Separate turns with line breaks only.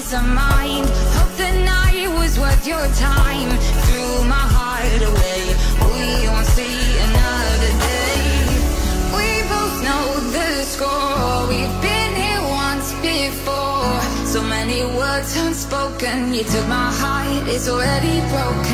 peace of mind. Hope the night was worth your time. Threw my heart away, we won't see another day. We both know the score, we've been here once before. So many words unspoken, you took my heart, it's already broken.